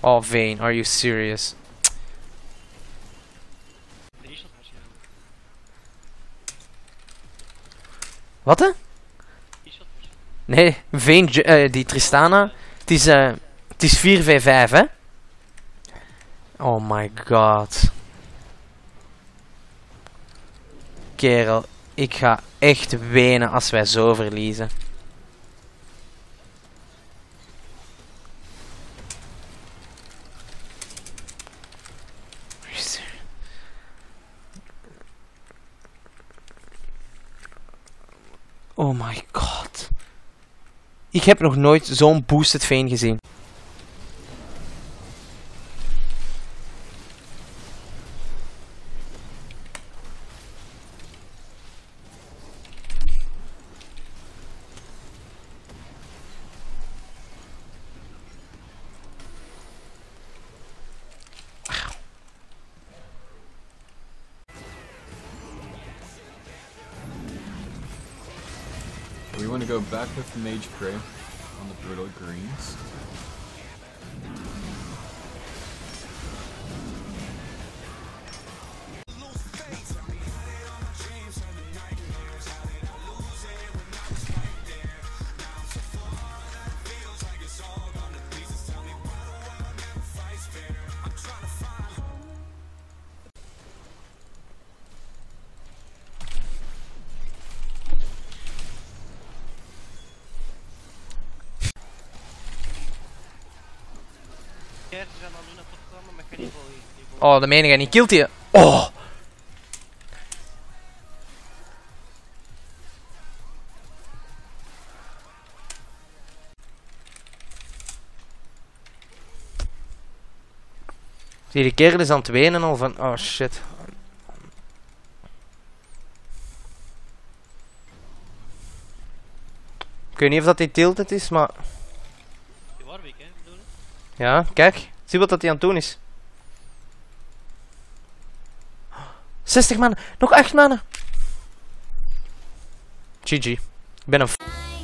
Oh, Vayne, are you serious? Wat hè? Nee, Vayne, die Tristana. Het is 4v5 hè? Oh my god. Kerel, ik ga echt wenen als wij zo verliezen. Oh my god. Ik heb nog nooit zo'n boosted Vayne gezien. We want to go back with the Mage Prey on the Brutal Greens. Oh, de menige niet. Kilt hij. Oh! Zie je, de kerel is aan het wenen al van... Oh shit. Ik weet niet of dat hij tilted is, maar... Ja, kijk. Zie wat dat hij aan het doen is. 60 mannen. Nog 8 mannen. GG. Ik ben een...